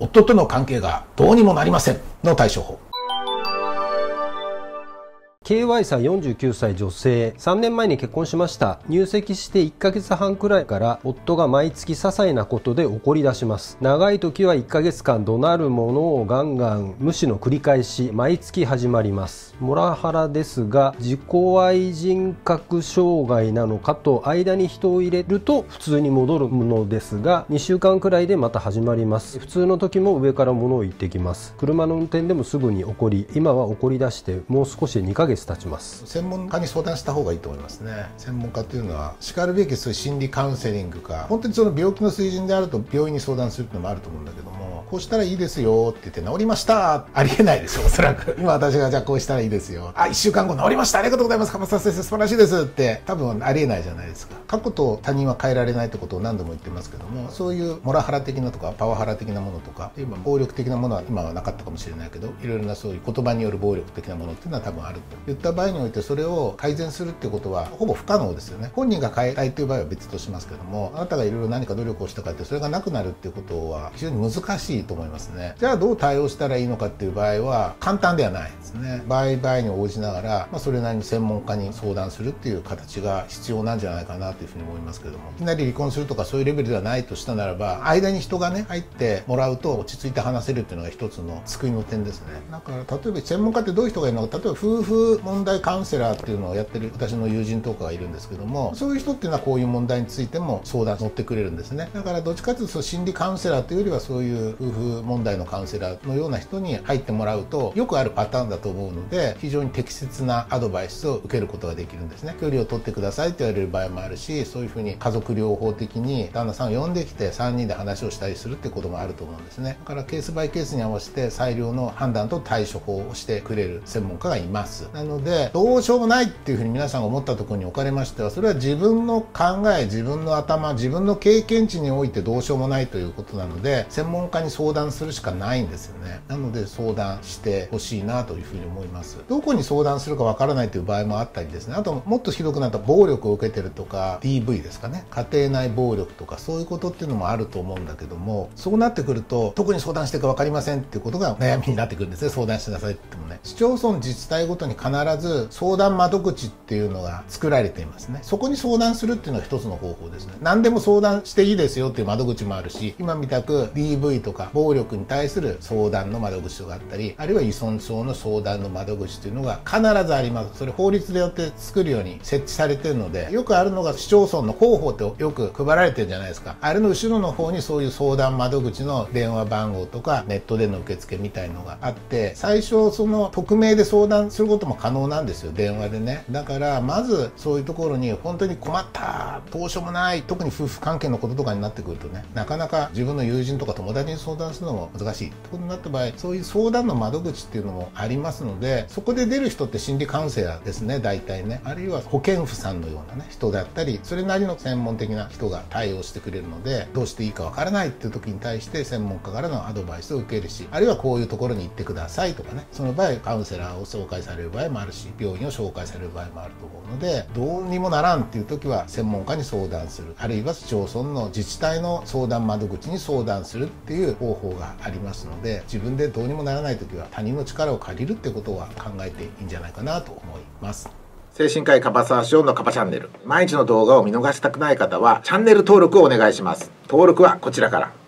夫との関係がどうにもなりませんの対処法。 KY さん49歳女性、3年前に結婚しました。入籍して1ヶ月半くらいから夫が毎月些細なことで怒り出します。長い時は1ヶ月間怒鳴るものをガンガン無視の繰り返し、毎月始まります。モラハラですが、自己愛人格障害なのかと間に人を入れると普通に戻るのですが、2週間くらいでまた始まります。普通の時も上から物を言ってきます。車の運転でもすぐに怒り、今は怒り出してもう少しで2ヶ月経ちます。 専門家に相談した方がいいと思いますね。専門家というのはしかるべきそういう心理カウンセリングか、本当にその病気の水準であると病院に相談するっていうのもあると思うんだけども、こうしたらいいですよって言って治りましたありえないでしょ、おそらく。今私がじゃあこうしたらいいですよ、1週間後治りました、ありがとうございます、鎌田先生素晴らしいですって多分ありえないじゃないですか。過去と他人は変えられないってことを何度も言ってますけども、そういうモラハラ的なとかパワハラ的なものとか、今暴力的なものは今はなかったかもしれないけど、いろいろなそういう言葉による暴力的なものっていうのは多分あると言った場合において、それを改善するっていうことはほぼ不可能ですよね。本人が変えたいという場合は別としますけども、あなたがいろいろ何か努力をしたかってそれがなくなるっていうことは非常に難しいと思いますね。じゃあどう対応したらいいのかっていう場合は簡単ではないですね。場合に応じながら、それなりに専門家に相談するっていう形が必要なんじゃないかなというふうに思いますけども、いきなり離婚するとかそういうレベルではないとしたならば、間に人がね入ってもらうと落ち着いて話せるっていうのが一つの救いの点ですね。だから例えば専門家ってどういう人がいるのか、例えば夫婦問題カウンセラーっていうのをやってる私の友人とかがいるんですけども、そういう人っていうのはこういう問題についても相談乗ってくれるんですね。だからどっちかというと心理カウンセラーというよりはそういう夫婦問題のカウンセラーのような人に入ってもらうとよくあるパターンだと思うので、非常に適切なアドバイスを受けることができるんですね。距離を取ってくださいって言われる場合もあるし、そういうふうに家族療法的に旦那さんを呼んできて3人で話をしたりするってこともあると思うんですね。だからケースバイケースに合わせて最良の判断と対処法をしてくれる専門家がいます。なのでどうしようもないっていうふうに皆さんが思ったところにおかれましては、それは自分の考え、自分の頭、自分の経験値においてどうしようもないということなので、専門家に相談するしかないんですよね。なので相談してほしいなというふうに思います。どこに相談するかわからないという場合もあったりですね、あともっとひどくなった暴力を受けてるとか DV ですかね、家庭内暴力とかそういうことっていうのもあると思うんだけども、そうなってくると特に相談していくか分かりませんっていうことが悩みになってくるんですね。相談してなさいって言ってもね、市町村自治体ごとに必ず相談窓口っていうのが作られていますね。そこに相談するっていうのが一つの方法ですね。何でも相談していいですよっていう窓口もあるし、今みたく DV とか暴力に対する相談の窓口があったり、あるいは依存症の相談の窓口っていうのが必ずあります。それ法律でよって作るように設置されているので、よくあるのが市町村の広報ってよく配られてるじゃないですか。あれの後ろの方にそういう相談窓口の電話番号とかネットでの受付みたいのがあって、最初その匿名で相談することも可能なんですよ、電話でね。だからまずそういうところに本当に困った、どうしようもない、特に夫婦関係のこととかになってくるとね、なかなか自分の友人とか友達に相談するのも難しいってことになった場合、そういう相談の窓口っていうのもありますので、そこで出る人って心理カウンセラーですね、大体ね。あるいは保健婦さんのようなね人だったり、それなりの専門的な人が対応してくれるので、どうしていいかわからないっていう時に対して専門家からのアドバイスを受けるし、あるいはこういうところに行ってくださいとかね、その場合カウンセラーを紹介される場合もあるし、病院を紹介される場合もあると思うので、どうにもならんっていう時は専門家に相談する、あるいは市町村の自治体の相談窓口に相談するっていう方法がありますので、自分でどうにもならない時は他人の力を借りるってことは考えていいんじゃないかなと思います。 精神科医カバサーショーのカバチャンネル、毎日の動画を見逃したくない方はチャンネル登録をお願いします。登録はこちらから。